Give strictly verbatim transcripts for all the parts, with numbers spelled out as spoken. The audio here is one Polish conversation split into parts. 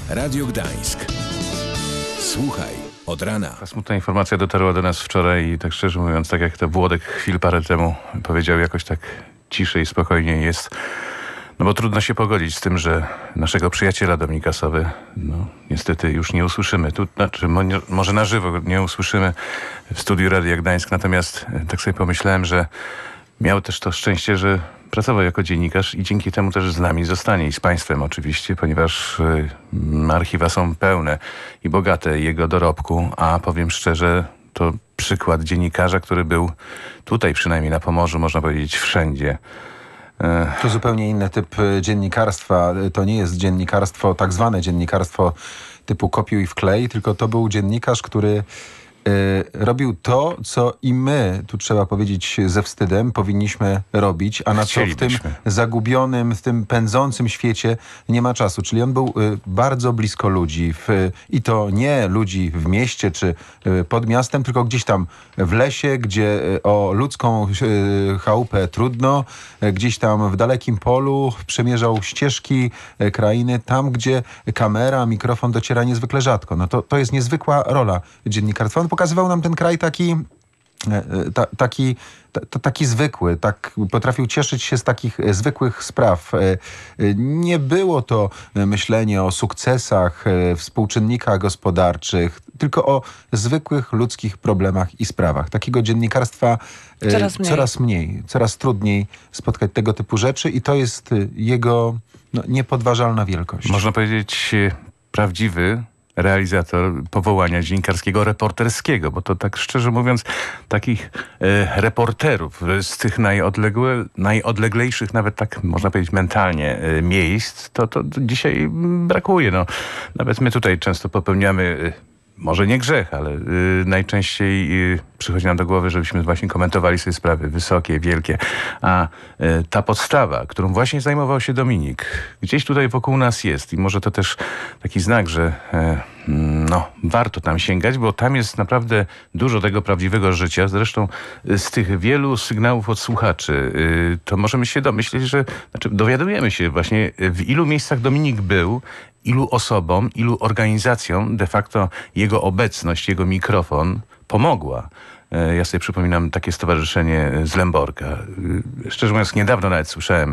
Radio Gdańsk. Słuchaj od rana. Ta smutna informacja dotarła do nas wczoraj i tak szczerze mówiąc, tak jak to Włodek chwil parę temu powiedział, jakoś tak ciszej, spokojniej jest. No bo trudno się pogodzić z tym, że naszego przyjaciela Dominika Sowy, no niestety już nie usłyszymy. Tu, znaczy, może na żywo nie usłyszymy w studiu Radia Gdańsk, natomiast tak sobie pomyślałem, że miał też to szczęście, że pracował jako dziennikarz i dzięki temu też z nami zostanie i z państwem oczywiście, ponieważ y, archiwa są pełne i bogate jego dorobku, a powiem szczerze, to przykład dziennikarza, który był tutaj przynajmniej na Pomorzu, można powiedzieć wszędzie. To zupełnie inny typ dziennikarstwa. To nie jest dziennikarstwo, tak zwane dziennikarstwo typu kopiuj i wklej, tylko to był dziennikarz, który y, robił to, co i my, tu trzeba powiedzieć ze wstydem, powinniśmy robić, a na co w tym zagubionym, w tym pędzącym świecie nie ma czasu. Czyli on był y, bardzo blisko ludzi w, i to nie ludzi w mieście czy y, pod miastem, tylko gdzieś tam w lesie, gdzie y, o ludzką y, chałupę trudno, y, gdzieś tam w dalekim polu przemierzał ścieżki y, krainy, tam gdzie kamera, mikrofon dociera niezwykle rzadko. No to, to jest niezwykła rola dziennikarstwa. On pokazywał nam ten kraj taki, ta, taki, ta, taki zwykły, tak potrafił cieszyć się z takich zwykłych spraw. Nie było to myślenie o sukcesach, współczynnikach gospodarczych, tylko o zwykłych ludzkich problemach i sprawach. Takiego dziennikarstwa coraz mniej, coraz, mniej, coraz trudniej spotkać tego typu rzeczy i to jest jego no, niepodważalna wielkość. Można powiedzieć prawdziwy realizator powołania dziennikarskiego, reporterskiego, bo to tak szczerze mówiąc takich e, reporterów z tych najodległe, najodleglejszych, nawet tak można powiedzieć mentalnie, e, miejsc, to, to dzisiaj brakuje. No, nawet my tutaj często popełniamy e, może nie grzech, ale y, najczęściej y, przychodzi nam do głowy, żebyśmy właśnie komentowali sobie sprawy wysokie, wielkie. A y, ta podstawa, którą właśnie zajmował się Dominik, gdzieś tutaj wokół nas jest i może to też taki znak, że y, no, warto tam sięgać, bo tam jest naprawdę dużo tego prawdziwego życia. Zresztą y, z tych wielu sygnałów od słuchaczy, y, to możemy się domyśleć, że znaczy dowiadujemy się właśnie, w ilu miejscach Dominik był, ilu osobom, ilu organizacjom de facto jego obecność, jego mikrofon pomogła. Ja sobie przypominam takie stowarzyszenie z Lęborka. Szczerze mówiąc, niedawno nawet słyszałem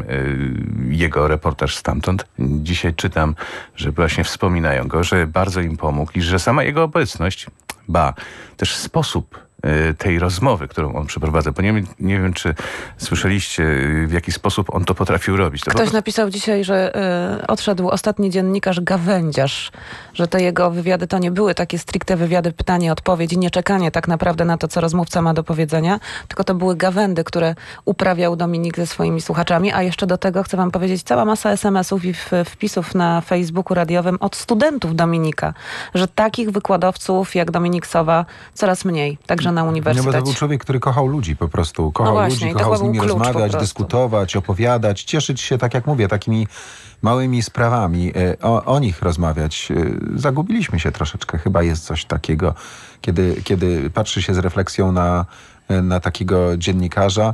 jego reportaż stamtąd. Dzisiaj czytam, że właśnie wspominają go, że bardzo im pomógł i że sama jego obecność, ba, też sposób tej rozmowy, którą on przeprowadza. Bo nie, nie wiem, czy słyszeliście, w jaki sposób on to potrafił robić. To Ktoś prostu... napisał dzisiaj, że y, odszedł ostatni dziennikarz gawędziarz, że te jego wywiady to nie były takie stricte wywiady, pytanie, odpowiedź i nie czekanie tak naprawdę na to, co rozmówca ma do powiedzenia, tylko to były gawędy, które uprawiał Dominik ze swoimi słuchaczami, a jeszcze do tego chcę wam powiedzieć, cała masa es em esów i wpisów na Facebooku radiowym od studentów Dominika, że takich wykładowców jak Dominik Sowa coraz mniej, także na uniwersytecie. No bo to był człowiek, który kochał ludzi po prostu. Kochał no właśnie, ludzi, kochał z nimi rozmawiać, dyskutować, opowiadać, cieszyć się, tak jak mówię, takimi małymi sprawami, o, o nich rozmawiać. Zagubiliśmy się troszeczkę. Chyba jest coś takiego, kiedy, kiedy patrzy się z refleksją na, na takiego dziennikarza.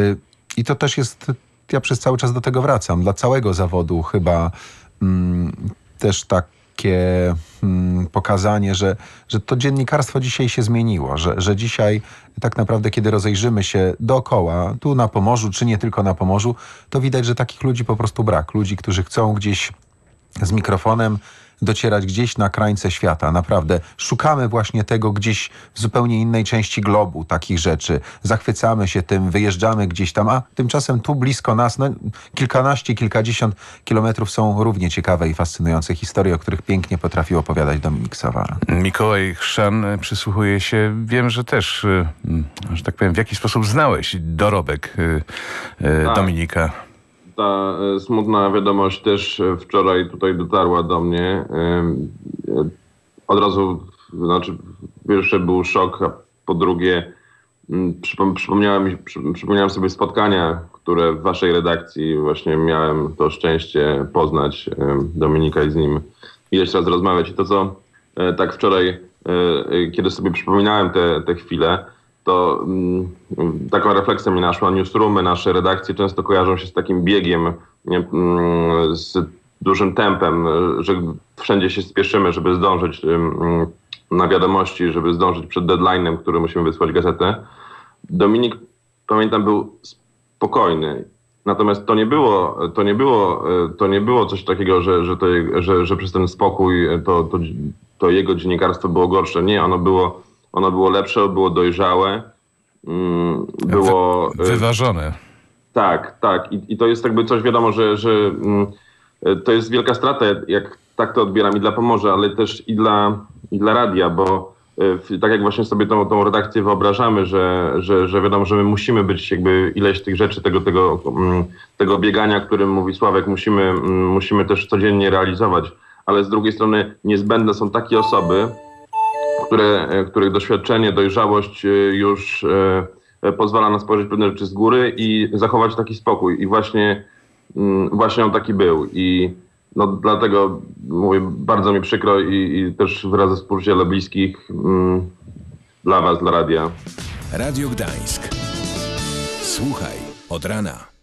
I to też jest, ja przez cały czas do tego wracam, dla całego zawodu chyba mm, też tak takie hmm, pokazanie, że, że to dziennikarstwo dzisiaj się zmieniło, że, że dzisiaj tak naprawdę, kiedy rozejrzymy się dookoła, tu na Pomorzu, czy nie tylko na Pomorzu, to widać, że takich ludzi po prostu brak. Ludzi, którzy chcą gdzieś z mikrofonem docierać gdzieś na krańce świata. Naprawdę szukamy właśnie tego gdzieś w zupełnie innej części globu, takich rzeczy. Zachwycamy się tym, wyjeżdżamy gdzieś tam, a tymczasem tu blisko nas, no, kilkanaście, kilkadziesiąt kilometrów są równie ciekawe i fascynujące historie, o których pięknie potrafił opowiadać Dominik Sowa. Mikołaj Chrzan przysłuchuje się. Wiem, że też, że tak powiem, w jaki sposób znałeś dorobek tak. Dominika. Ta smutna wiadomość też wczoraj tutaj dotarła do mnie. Od razu, znaczy, pierwsze był szok, a po drugie przypomniałem, przypomniałem sobie spotkania, które w waszej redakcji właśnie miałem to szczęście poznać Dominika i z nim ileś razy rozmawiać. I to, co tak wczoraj, kiedy sobie przypominałem te, te chwile, to mm, taką refleksję mi naszła. Newsroomy, nasze redakcje często kojarzą się z takim biegiem, nie, mm, z dużym tempem, że wszędzie się spieszymy, żeby zdążyć na wiadomości, żeby zdążyć przed deadline'em, który musimy wysłać gazetę. Dominik, pamiętam, był spokojny. Natomiast to nie było, to nie było, to nie było coś takiego, że, że, to, że, że przez ten spokój to, to, to jego dziennikarstwo było gorsze. Nie, ono było, ono było lepsze, było dojrzałe. Było... Wy, wyważone. Tak, tak. I, i to jest jakby coś, wiadomo, że, że to jest wielka strata, jak tak to odbieram i dla Pomorza, ale też i dla, i dla radia, bo tak jak właśnie sobie tą, tą redakcję wyobrażamy, że, że, że wiadomo, że my musimy być jakby ileś tych rzeczy, tego, tego, tego biegania, o którym mówi Sławek, musimy, musimy też codziennie realizować, ale z drugiej strony niezbędne są takie osoby, które, których doświadczenie, dojrzałość już pozwala nam spojrzeć pewne rzeczy z góry i zachować taki spokój. I właśnie, właśnie on taki był. I no, dlatego mówię, bardzo mi przykro i, i też wyrazy współczucia dla bliskich, mm, dla was, dla radia. Radio Gdańsk. Słuchaj od rana.